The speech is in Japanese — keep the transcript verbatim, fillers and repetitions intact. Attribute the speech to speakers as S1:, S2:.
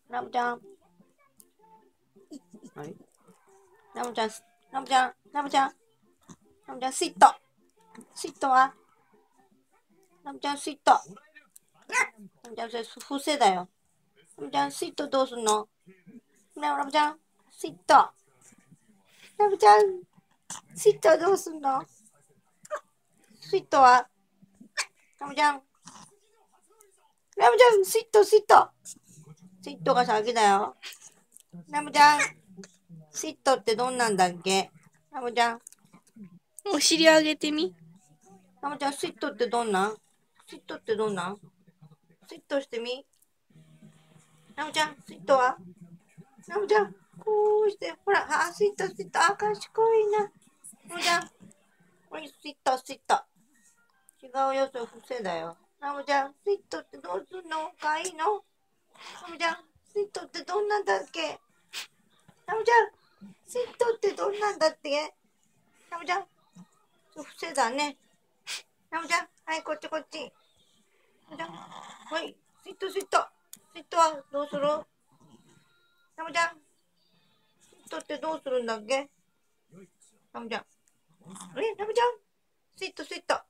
S1: ラムちゃん。あれラムちゃん、ラムちゃん、ラムちゃん、ラムちゃん、スイット。スイットはラムちゃん、スイット。ラムちゃん、それ、不正だよ。ラムちゃん、スイットどうすんの？ラムちゃん、スイット。ラムちゃん、スイットはどうすんの？スイットはラムちゃん、ラムちゃん、スイット、スイット。スイットが先だよ。ラムちゃん、スイットってどんなんだっけ？ラムちゃん。
S2: お尻上げてみ。
S1: ラムちゃん、スイットってどんなん？スイットってどんなん？スイットしてみ。ラムちゃん、スイットはラムちゃん、こうして、ほら、あ、スイット、スイット、あ、賢いな。ラムちゃん、ほら、スイット、スイット。違うよ、それ不正だよ。ラムちゃん、スイットってどうすんの？かいいの？ラムちゃん、スイットってどんなんだっけ？ラムちゃん、スイットってどんなんだっけ？ラムちゃん、それ不正だね。ラムちゃん、はい、こっちこっち。ラムちゃん、はい、スイット、スイット。スイットはどうする？ラムちゃん、スイットってどうするんだっけ？ラムちゃん、え、ラムちゃん、スイット、スイット。